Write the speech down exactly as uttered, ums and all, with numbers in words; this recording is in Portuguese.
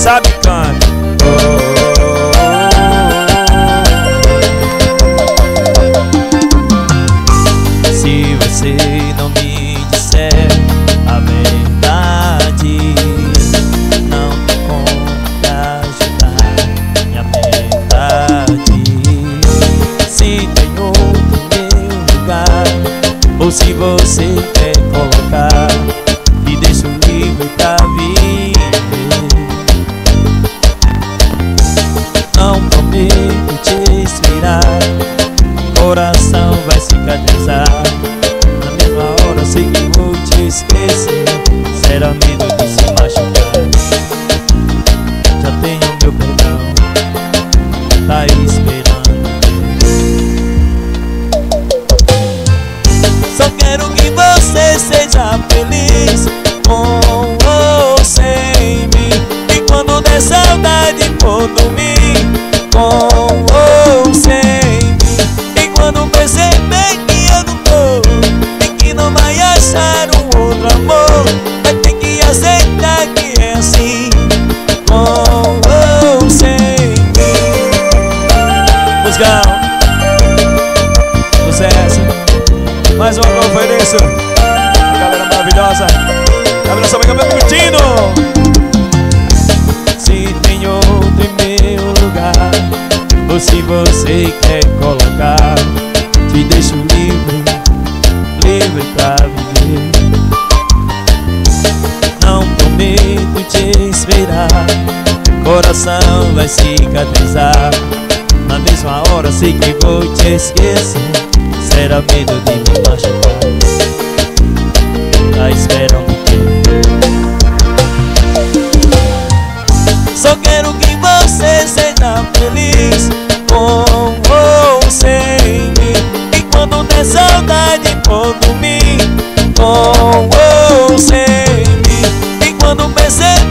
sabe, canta. Se você não me disser a verdade, não tem como me ajudar, minha verdade. Se tem outro meu lugar, ou se você quer colocar, me deixa livre pra viver. Não prometo te esperar, coração vai cicatrizar. Na mesma hora sei que vou te esquecer, será medo de se machucar. Já tenho meu perdão, tá esperando. Só quero que você seja feliz, com ou sem mim. E quando der saudade por dormir, com ou sem mim. E quando perceber que eu não tô, e que não vai achar um outro amor, vai ter que aceitar que é assim, com ou sem mim. Musicão, sucesso. Mais uma que eu ofereço a galera maravilhosa. Abração, meu cabelo curtindo. Se tem outro em meu lugar, ou se você quer colocar, te deixo livre, livre pra viver. Não prometo te esperar, coração vai cicatrizar. Na mesma hora sei que vou te esquecer, será medo de me machucar. Tá esperando o quê? Só quero que você seja feliz, com ou sem mim. E quando der saudade por dormir, com ou sem mim. E quando perceber